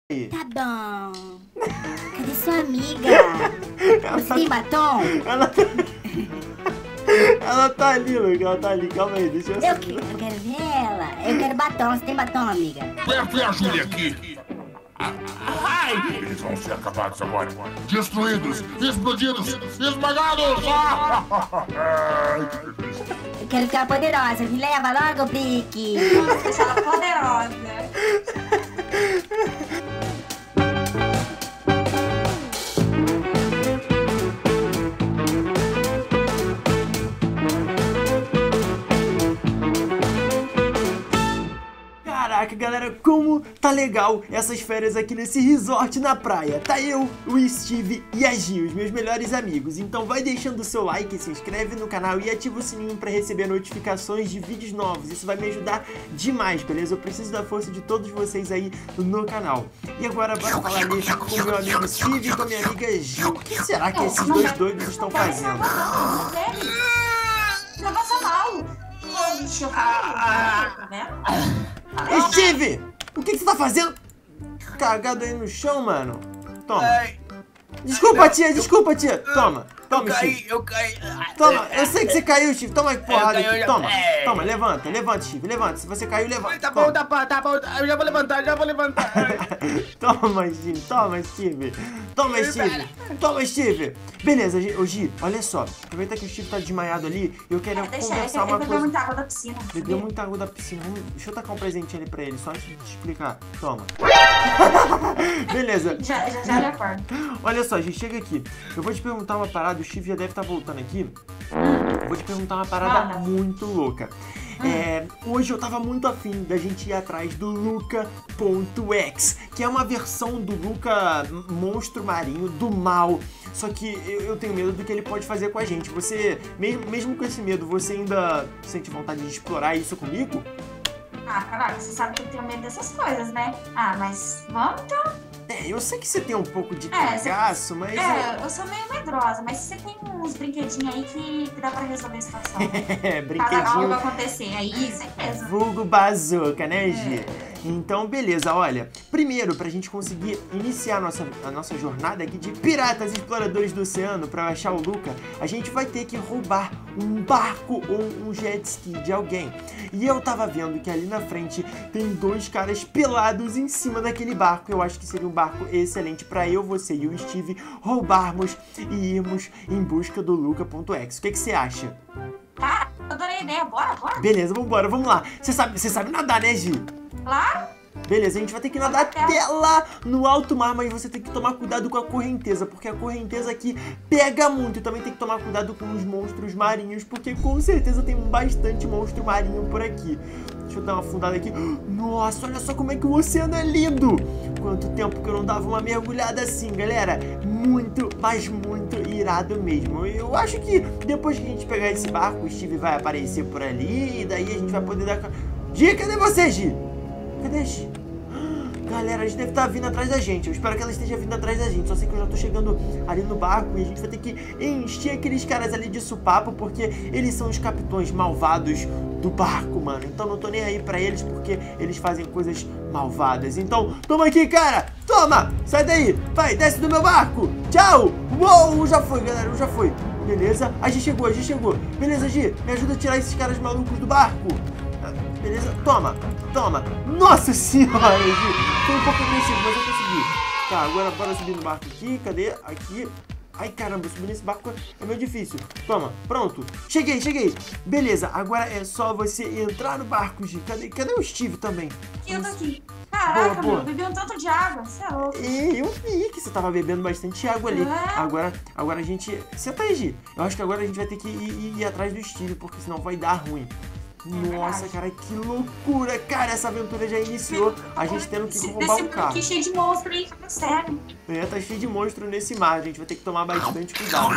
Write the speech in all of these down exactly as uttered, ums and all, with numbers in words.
Tá bom. Cadê sua amiga? Você Ela... tem batom? Ela tá... Ela tá ali, Luca. Ela tá ali. Calma aí, deixa eu... Eu, que... eu quero ver ela. Eu quero batom. Você tem batom, amiga? Perto é a Júlia aqui. Ai! Eles vão ser acabados agora. Destruídos, explodidos, esmagados! Eu quero ficar poderosa. Me leva logo, Brick. Nossa, deixa ela poderosa. Caraca, galera, como tá legal essas férias aqui nesse resort na praia. Tá eu, o Steve e a Gi, os meus melhores amigos. Então vai deixando o seu like, se inscreve no canal e ativa o sininho pra receber notificações de vídeos novos. Isso vai me ajudar demais, beleza? Eu preciso da força de todos vocês aí no canal. E agora bora falar ali com o meu amigo Steve e com a minha amiga Gi. O que será que esses dois doidos estão fazendo? Não passa mal. Deixa eu falar, tá vendo? Steve! O que, que você tá fazendo? Cagado aí no chão, mano. Toma. Ai, Desculpa, não, tia, eu- desculpa, tia. Toma, toma, eu caí, Steve. eu caí. Toma, eu sei que você caiu, Steve. Toma aí, porrada caí, aqui. eu- Toma, é. toma, levanta, levanta, Steve. Levanta. Se você caiu, levanta. Tá bom, tá bom, tá bom. Eu já vou levantar, já vou levantar. Toma, Steve. Toma, Steve. Toma, Steve. Toma, Steve. Beleza, Gi- ô Gi, olha só. Aproveita que o Steve tá desmaiado ali. Eu quero É, deixa, conversar eu uma beber coisa. muita água da piscina. Bebeu muita água da piscina. Vamos- Deixa eu tacar um presentinho ali pra ele, só antes de te explicar. Toma. Beleza. Já, já, já me acordo. Olha só, gente, chega aqui. Eu vou te perguntar uma parada, o Steve já deve estar voltando aqui. Eu vou te perguntar uma parada Manda. muito louca. É, hoje eu tava muito afim da gente ir atrás do Luca.x, que é uma versão do Luca monstro marinho do mal. Só que eu, eu tenho medo do que ele pode fazer com a gente. Você, mesmo, mesmo com esse medo, você ainda sente vontade de explorar isso comigo? Ah, caraca, você sabe que eu tenho medo dessas coisas, né? Ah, mas vamos então. É, eu sei que você tem um pouco de É, você- cagaço, mas... É, eu sou meio medrosa, mas você tem uns brinquedinho aí que, que dá pra resolver a situação. É, Caso algo brinquedinho... acontecer, aí certeza. Vulgo bazuca, né, Gi? Então, beleza, olha. Primeiro, pra gente conseguir iniciar a nossa, a nossa jornada aqui de piratas exploradores do oceano pra achar o Luca, a gente vai ter que roubar um barco ou um jet ski de alguém. E eu tava vendo que ali na frente tem dois caras pelados em cima daquele barco. Eu acho que seria um barco excelente pra eu, você e o Steve roubarmos e irmos em busca do Luca.x. O que que você acha? Tá, adorei a ideia. Bora, bora. Beleza, vambora, vamos lá. Você sabe, você sabe nadar, né, Gi? Lá? Beleza, a gente vai ter que nadar até lá no alto mar, mas você tem que tomar cuidado com a correnteza, porque a correnteza aqui pega muito. E também tem que tomar cuidado com os monstros marinhos, porque com certeza tem bastante monstro marinho por aqui. Deixa eu dar uma afundada aqui. Nossa, olha só como é que o oceano é lindo! Quanto tempo que eu não dava uma mergulhada assim, galera. Muito, mas muito irado mesmo. Eu acho que depois que a gente pegar esse barco, o Steve vai aparecer por ali, e daí a gente vai poder dar... Gi, cadê você, Gi? Cadê a Gi? Galera, a gente deve estar vindo atrás da gente. Eu espero que ela esteja vindo atrás da gente. Só sei que eu já tô chegando ali no barco e a gente vai ter que encher aqueles caras ali de supapo, porque eles são os capitões malvados do barco, mano. Então não tô nem aí pra eles, porque eles fazem coisas malvadas. Então, toma aqui, cara! Toma! Sai daí! Vai, desce do meu barco! Tchau! Uou! Já foi, galera, já foi. Beleza? A Gi chegou, a Gi chegou. Beleza, Gi? Me ajuda a tirar esses caras malucos do barco. Beleza? Toma, toma. Nossa senhora, Gi. Foi um pouco agressivo, mas eu consegui. Tá, agora bora subir no barco aqui. Cadê? Aqui. Ai, caramba, subir nesse barco é meio difícil. Toma, pronto. Cheguei, cheguei. Beleza, agora é só você entrar no barco, Gi. Cadê, cadê o Steve também? Aqui, eu tô aqui. Caraca, Boa, boa. meu, bebi um tanto de água. Você é louco. E eu vi que você tava bebendo bastante água ali. É. Agora, agora a gente... Senta aí, Gi. Eu acho que agora a gente vai ter que ir, ir, ir atrás do Steve, porque senão vai dar ruim. Nossa, verdade. cara, que loucura. Cara, essa aventura já iniciou. A gente tendo que Esse- roubar desse um carro. aqui cheio de monstro aí, fica sério. É, tá cheio de monstro nesse mar. A gente vai ter que tomar bastante cuidado.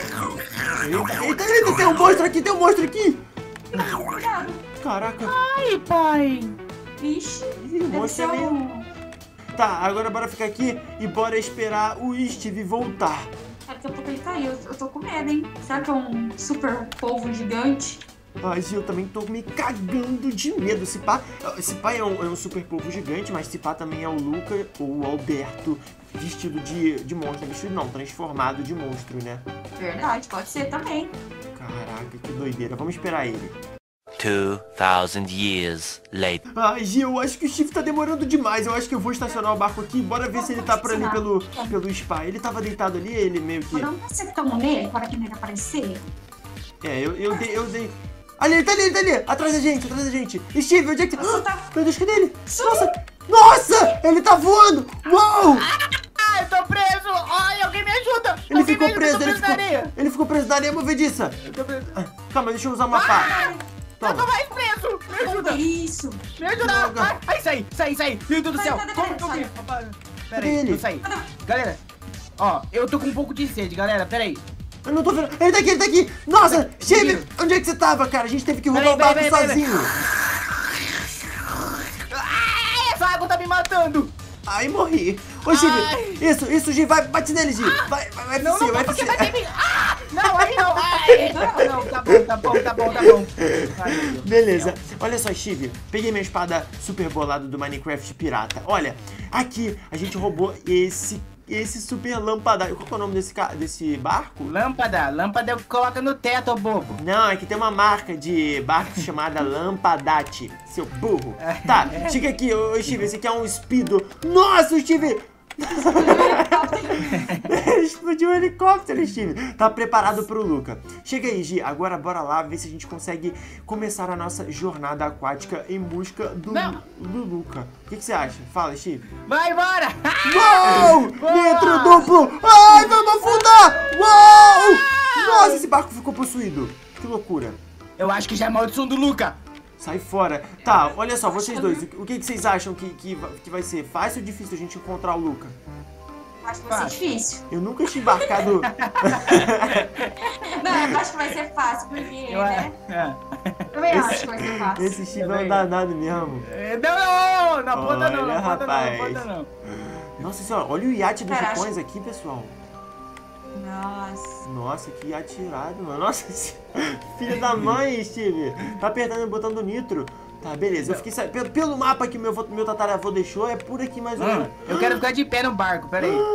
Eita, eita, eita, tem um monstro aqui, tem um monstro aqui. Cuidado. Caraca. Ai, pai. Vixe, Ih, o deve monstro ser é meio... um... Tá, agora bora ficar aqui e bora esperar o Steve voltar. É, daqui a pouco ele caiu. Eu tô com medo, hein? Será que é um super polvo gigante? Mas eu também tô me cagando de medo. Esse pá, esse pá é, um, é um super polvo gigante, mas esse pá também é o Luca ou o Alberto vestido de, de monstro. Vestido não, transformado de monstro, né? Verdade, pode ser também. Caraca, que doideira. Vamos esperar ele. Two thousand years later. Ai, Gil, eu acho que o Steve tá demorando demais. Eu acho que eu vou estacionar o barco aqui. Bora ver se ele tá por ali pelo, pelo spa. Ele tava deitado ali, ele meio que... Não você toma nele para que ele aparecer? É, eu, eu dei... Eu dei... Ali, ele tá ali, ele tá ali. Atrás da gente, atrás da gente. Steve, onde é que... Nossa, Ah, tá- meu Deus, cadê ele? Nossa! Nossa! Ele tá voando! Uau! Ah, eu tô preso! Ai, alguém me ajuda! Ele Alguém ficou me ajuda, preso, eu tô ele preso na ficou... areia! Ele ficou preso na areia movediça. Eu tô preso. Ah, calma, deixa eu usar uma pá. Eu tô Toma. mais preso! Me Que ajuda! isso? Me ajuda! Droga. Ai, ai, saí, saí, saí! Meu Deus do céu! Cadê, cadê, Como cadê? que eu vi? Opa, Cadê Pera aí, ele? eu saí. Galera, ó, eu tô com um pouco de sede, galera, pera aí. Eu não tô vendo. Ele tá aqui, ele tá aqui. Nossa, Steve, onde é que você tava, cara? A gente teve que roubar Peraí, o barco peraí, peraí, sozinho. Ai, essa água tá me matando! Ai, morri. Ô, Steve, Ai. isso, isso, Steve, vai, bate nele, Steve. Vai, vai, vai, Não, F C, não, vai, não, porque F C. vai ter me... Ah! Não, aí não! Ai, não, não, tá bom, tá bom, tá bom, tá bom. Ai, meu Deus do Beleza, céu. olha só, Steve, peguei minha espada super bolada do Minecraft pirata. Olha, aqui a gente roubou esse, esse super lampada. Qual que é o nome desse, ca- desse barco? Lâmpada, lâmpada coloca no teto, ô bobo. Não, é que tem uma marca de barco chamada Lampadate, seu burro. Tá, chega aqui, ô Steve, esse aqui é um Speedo. Nossa, o Steve... Explodiu o helicóptero, Steve. Tá preparado pro Luca. Chega aí, Gi. Agora bora lá ver se a gente consegue começar a nossa jornada aquática em busca do, Não. do Luca. O que, que você acha? Fala, Steve. Vai embora! Uou! Boa! Nitro duplo! Ai, vamos afundar! Uou! Nossa, esse barco ficou possuído. Que loucura. Eu acho que já é maldição do Luca. Sai fora. Tá, olha só, vocês dois, o que, que vocês acham que, que, va- que vai ser? Fácil ou difícil a gente encontrar o Luca? Acho que vai ser difícil. Eu nunca tinha embarcado... Não, eu acho que vai ser fácil, porque, Eu, né? é. Eu também acho que vai ser fácil. Esse Steve é um Também. danado mesmo. É, Não, não, na ponta não, Olha, na ponta não, na rapaz. ponta não. Nossa senhora, olha o iate dos Cara, Japões aqui, pessoal. Nossa. Nossa, que iate irado, mano. Nossa, esse- filho da mãe, Steve. Tá apertando o botão do nitro. Tá, beleza. Eu fiquei sa- pelo, pelo mapa que o meu, vô- meu tataravô deixou, é por aqui mais ou menos. Hum, eu quero ficar de pé no barco, pera aí.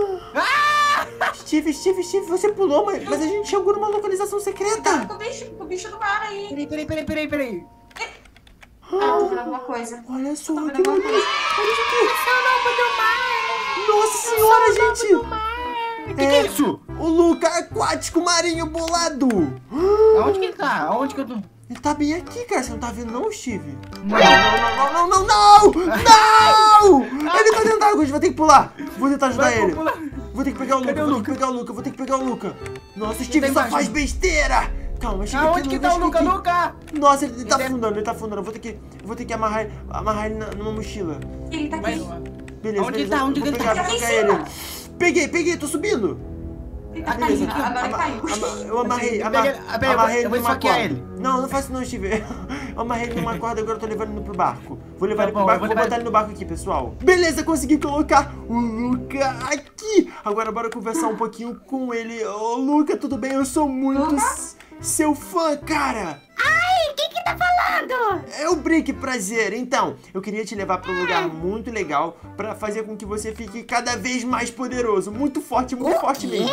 Steve, Steve, Steve, você pulou, mas, mas a gente chegou numa localização secreta. Com o bicho, com o bicho do mar aí. Peraí, peraí, peraí, peraí, peraí. Ah, tô vendo alguma coisa. Olha só, Tô que vendo alguma maneiro. coisa. Olha isso aqui. Nossa senhora, gente. O que, que é isso? O Luca aquático marinho bolado. Aonde que ele tá? Aonde que eu tô? Ele tá bem aqui, cara. Você não tá vendo não, Steve? Não. Não, não, não, não, não! Não! Ele tá dentro da água, a gente vai ter que pular. Vou tentar ajudar Vai, ele. vou pular. Vou ter que pegar o Luca, Cadê o vou ter que Luca? pegar o Luca, vou ter que pegar o Luca. Nossa, o Steve tá só embaixo. faz besteira. Calma, chega aqui. Aonde que tá o chega Luca? aqui. Luca! Nossa, ele, ele tá Ele é- afundando, ele tá afundando. Eu vou ter que, eu vou ter que amarrar, amarrar ele na- numa mochila. Ele tá Vai, aqui. Beleza, Onde beleza. ele tá? Onde eu que vou ele pegar, tá? vou Ele tá pegar lá em ele. Peguei, peguei, tô subindo. Ele tá Beleza. caindo. Agora ele Ama- caiu. ama- eu amarrei, Eu ama- peguei- ah, pera, eu vou- amarrei eu ele vou numa esfaquear corda. ele. Não, não faço não, Steve. Eu amarrei ele numa corda, agora eu tô levando ele pro barco. Vou levar Tá ele pro bom, barco, eu vou vou levar botar ele- ele no barco aqui, pessoal. Beleza, consegui colocar o Luca aqui. Agora bora conversar um pouquinho com ele. Ô, Luca, tudo bem? Eu sou muito Luca? s- seu fã, cara. Ai, quem que tá falando? É o Brick, prazer. Então, eu queria te levar para um lugar muito legal pra fazer com que você fique cada vez mais poderoso, muito forte, muito forte mesmo.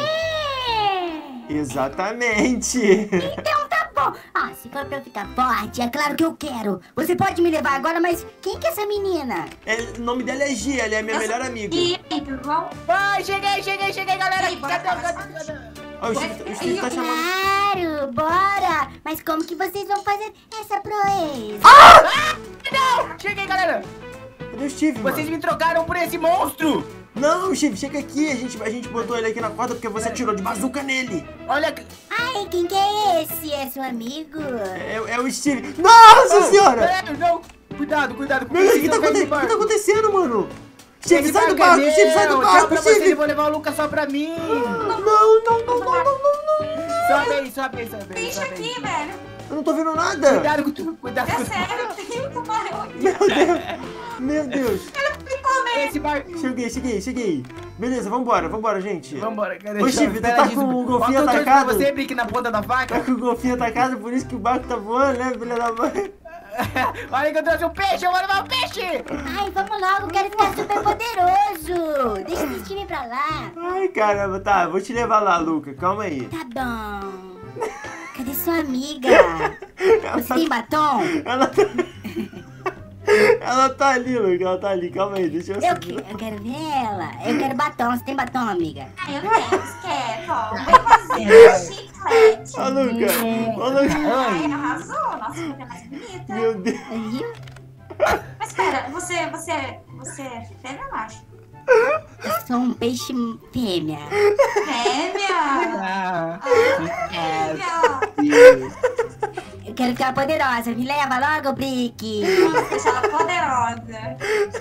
É. Exatamente. Então tá bom. Ah, se for pra eu ficar forte, é claro que eu quero. Você pode me levar agora, mas quem que é essa menina? É, o nome dela é Gia, ela é minha melhor amiga. E aí, tudo bom? Vai, cheguei, cheguei, cheguei, galera! Ei, bora Cadê, pra cadê, mais cadê? Ó, o Steve, o Steve tá chamando. Claro, bora. Mas como que vocês vão fazer essa proeza? Não! Cheguei, galera! Cadê o Steve, Vocês mano? me trocaram por esse monstro! Não, Steve, chega aqui. A gente, a gente botou ele aqui na corda porque você atirou de bazuca nele. Olha aqui! Ai, quem que é esse? É seu amigo? É, é o Steve. Nossa senhora! Peraí, não! Cuidado, cuidado! Meu Deus, o que, Vocês tá não caem aconte- do o que tá barco. acontecendo, mano? Steve, Esse sai do é barco, meu. Steve, sai do Tchau barco, pra vocês, Steve. eu vou levar o Lucas só pra mim! Não, não, não, não, não, não, não. Sobe aí, sobe aí, sobe aí, Deixa sobe aí. aqui, velho. Eu não tô vendo nada. Cuidado com tu, cuidado É com tu. sério, tem um tubarão aqui. Meu Deus. Meu Deus. Ele ficou esse barco. Cheguei, cheguei, cheguei. Beleza, vambora, vambora, gente. Vambora, cadê? Ô, Chifre, tu tá com o golfinho atacado? Você brinque na ponta da faca. Tá com o golfinho atacado, por isso que o barco tá voando, né, filha da mãe? Olha que eu trouxe um peixe, eu vou levar um peixe. Ai, vamos logo, quero ficar super poderoso. Deixa esse time pra lá. Ai, caramba, tá, vou te levar lá, Luca, calma aí. Tá bom. Cadê sua amiga? Você tem batom? Ela tá... Ela tá ali, Luca, ela tá ali, calma aí, deixa eu Eu, subir. que, eu quero ver ela. Eu quero batom. Você tem batom, amiga? Ah, eu quero, quer, ó. Vem fazer chiclete. Ó, Luca, ó, Luca. Ai, arrasou. Nossa, fica mais bonita. Meu Deus. Viu? Mas espera, você, você, você é fêmea ou macho? Eu sou um peixe fêmea. Fêmea? Ah, Fêmea. Eu quero ficar poderosa. Me leva logo, Brick. Nossa, deixa ela poderosa.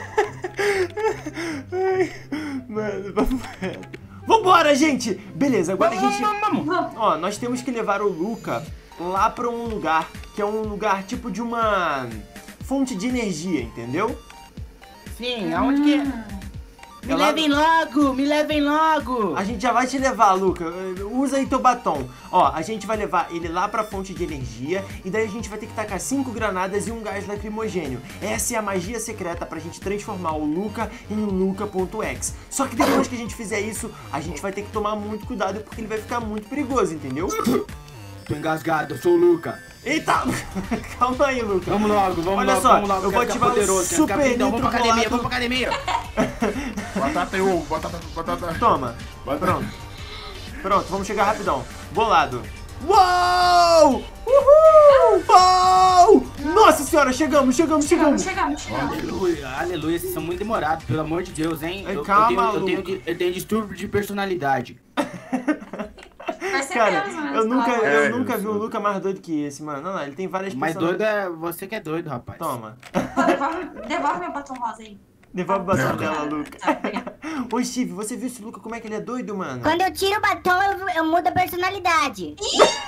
Ai, mano, vamos... Vambora, gente! Beleza, agora a gente... vamos, vamos. Ó, nós temos que levar o Luca lá pra um lugar, que é um lugar tipo de uma fonte de energia, entendeu? Sim, aonde que é? Me É lá- levem logo, me levem logo. A gente já vai te levar, Luca. Usa aí teu batom. Ó, a gente vai levar ele lá pra fonte de energia e daí a gente vai ter que tacar cinco granadas e um gás lacrimogênio. Essa é a magia secreta pra gente transformar o Luca em Luca.exe. Só que depois que a gente fizer isso, a gente vai ter que tomar muito cuidado porque ele vai ficar muito perigoso, entendeu? Tô engasgado, eu sou o Luca. Eita! Calma aí, Luca. Vamos logo, vamos Olha logo, só, vamos logo. eu quero vou ficar ativar o poderoso, quero ficar super pintão. Vamos pra nitro academia, bolado. vamos pra academia. Batata e ovo, batata, batata. Toma. Batata. Pronto. Pronto, vamos chegar rapidão. Bolado. Uou! Uhul! Uou! Nossa senhora, chegamos, chegamos, Chegamos, chegamos. chegamos, chegamos. Aleluia, aleluia, vocês são muito demorados, pelo amor de Deus, hein? Ai, Eu, calma, eu, tenho, eu, tenho, Luca. eu tenho distúrbio de personalidade. Vai ser Cara, mesmo, né? eu nunca, Fala. eu É, nunca eu vi um sou- Luca mais doido que esse, mano. Não, não, ele tem várias Mas doido personalidades. é você que é doido, rapaz. Toma. Pô, devolve, devolve meu batom rosa aí. Devolve o batom dela, Tá, Luca. obrigada. Ô, Steve, você viu esse Luca como é que ele é doido, mano? Quando eu tiro o batom, eu, eu mudo a personalidade.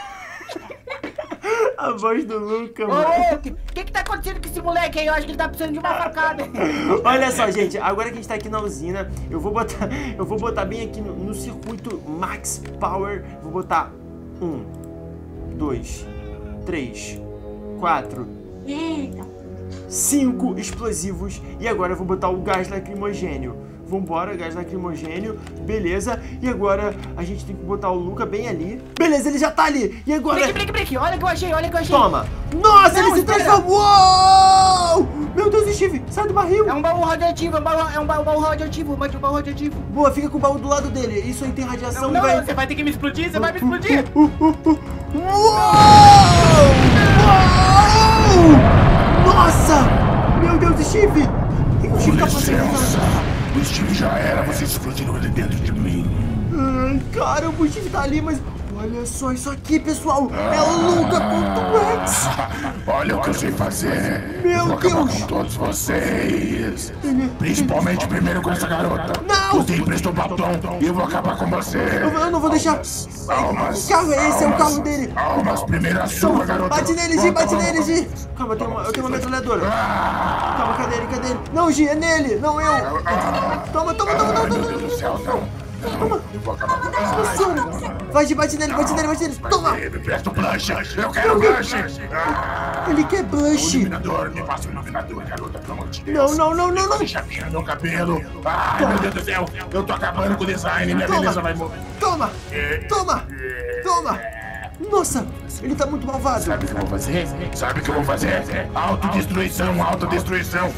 A voz do Luca, Ô, mano. ô, o que, que que tá acontecendo com esse moleque aí? Eu acho que ele tá precisando de uma facada. Olha só, gente, agora que a gente tá aqui na usina, eu vou botar, eu vou botar bem aqui no, no circuito Max Power. Vou botar um, dois, três, quatro, Eita. cinco explosivos. E agora eu vou botar o gás lacrimogênio. Vambora, gás lacrimogênio, beleza. E agora a gente tem que botar o Luca bem ali. Beleza, ele já tá ali. E agora... Brick, brick, brick, olha o que eu achei, olha o que eu achei. Toma! Nossa, Não, ele se espera. transformou! Uou! Meu Deus, Steve, sai do barril! É um baú radioativo, é um baú, é um baú, baú radioativo, um baú radioativo. Boa, fica com o baú do lado dele. Isso aí tem radiação Não, e vai... não, você vai ter que me explodir, você vai me explodir. Uh, uh, uh. Uou! Uou! Nossa! Meu Deus, Steve! O que que o Steve tá fazendo? Licença. O Steve já era, vocês explodiram ele dentro de mim. Ai, caramba, o Steve tá ali, mas... Olha só isso aqui, pessoal! É o Luca.exe! Olha o que eu sei fazer. Meu Vou acabar Deus. com todos vocês. Principalmente primeiro com essa garota. Não. Você emprestou batom e eu vou acabar com você. Eu, eu não vou deixar... Almas. Que carro é esse? É o almas, carro dele! Almas, primeiro a sua, garota. Bate nele, Gi, bate nele, Gi! Calma, eu tenho uma, eu tenho uma metralhadora. Calma, cadê ele, cadê ele? Não, Gi, é nele, não eu! Toma, toma, toma, toma, Ai, meu toma! Deus do céu, não. Não, eu vou acabar com você. Senhora. Vai, Gi, bate nele, bate nele, bate nele! Toma! Me presta o blush. Eu quero o blush. Ah, Ele quer o blush! iluminador, me passa o iluminador, garota, pelo amor de Não, Deus. não, não, não, não! Deixa vir no meu cabelo. Ai, meu Deus do céu. Eu tô acabando com o design. Minha Toma. beleza vai morrer. Toma! Toma! Toma! Nossa, ele tá muito malvado! Sabe o que eu vou fazer? Sabe o que eu vou fazer? Autodestruição, autodestruição.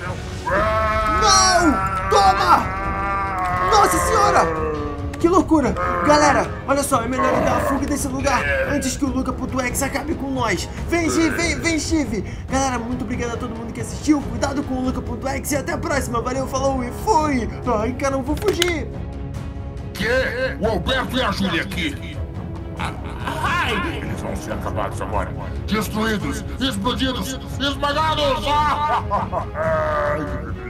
Não! Toma! Nossa senhora! Que loucura! Galera, olha só, é melhor ele dar a fuga desse lugar antes que o Luca.exe acabe com nós. Vem, Gi, vem, vem, Steve! Galera, muito obrigado a todo mundo que assistiu. Cuidado com o Luca.exe e até a próxima. Valeu, falou e fui! Ai, caramba, vou fugir! Que? O Alberto e a Júlia aqui. Ai! Eles vão ser acabados agora. Destruídos, explodidos, esmagados. Ah! Ai,